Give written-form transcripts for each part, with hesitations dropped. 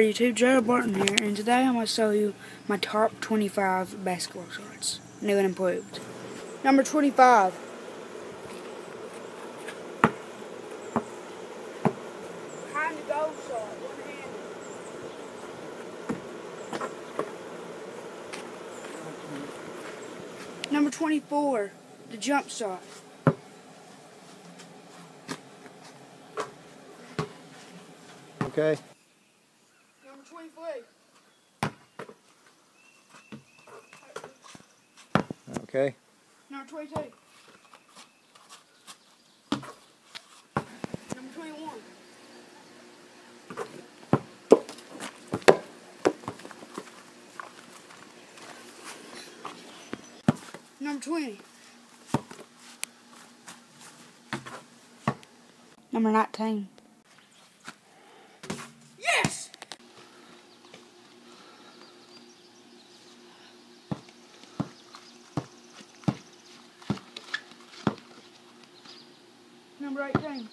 Alright YouTube, Gerald Barton here, and today I'm going to show you my top 25 basketball shots, new and improved. Number 25. Behind the goal shot, one-handed. Number 24, the jump shot. Okay. Number 23. Okay. Number 22. Number 21. Number 20. Number 19. Yes! Number 18.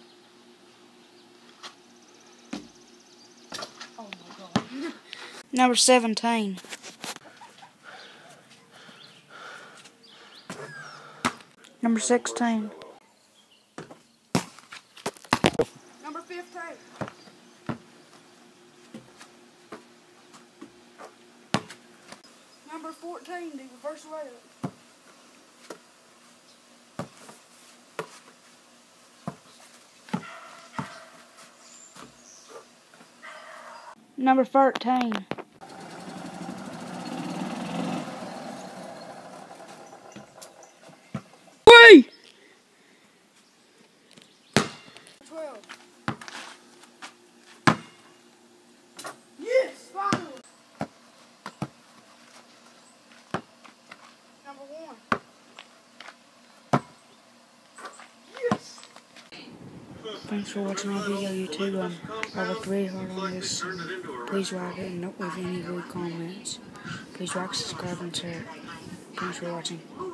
Oh my God. Number 17. Number 16. Number 15. Number 14, the reverse layup. Number 13. Wait! 12. Yes, finally. Number 1. Yes. Thanks for watching my video, YouTube. I worked really hard on this. Please like it and don't leave any rude comments. Please like, subscribe, and share. Thanks for watching.